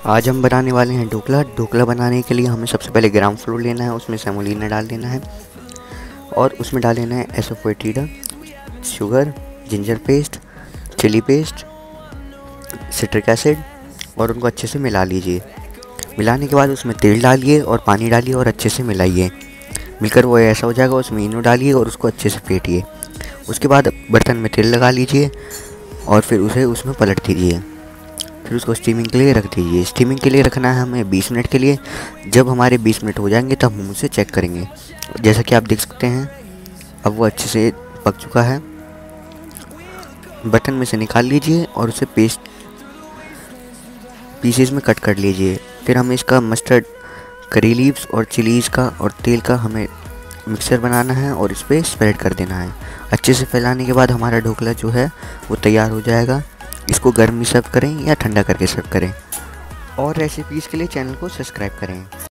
आज हम बनाने वाले हैं ढोकला। ढोकला बनाने के लिए हमें सबसे पहले ग्राम फ्लोर लेना है, उसमें सेमोलिना डाल देना है और उसमें डाल देना है asafoetida, sugar, ginger paste, chilli paste, citric acid और उनको अच्छे से मिला लीजिए। मिलाने के बाद उसमें तेल डालिए और पानी डालिए और अच्छे से मिलाइए। मिलकर वो ऐसा हो जाएगा, उसमें इनो डालिए और उसको अच्छे से फेंटिए। उसके बाद बर्तन में तेल लगा लीजिए और फिर उसे उसमें पलट दीजिए। फिर उसको स्टीमिंग के लिए रख दीजिए। स्टीमिंग के लिए रखना है हमें 20 मिनट के लिए। जब हमारे 20 मिनट हो जाएंगे तब हम उसे चेक करेंगे। जैसा कि आप देख सकते हैं अब वो अच्छे से पक चुका है। बर्तन में से निकाल लीजिए और उसे पीसेस में कट कर लीजिए। फिर हमें इसका मस्टर्ड, करी लीव्स और चिलीज़ का और तेल का हमें मिक्सर बनाना है और इस पर स्प्रेड कर देना है। अच्छे से फैलाने के बाद हमारा ढोकला जो है वो तैयार हो जाएगा। इसको गर्म में सर्व करें या ठंडा करके सर्व करें। और रेसिपीज़ के लिए चैनल को सब्सक्राइब करें।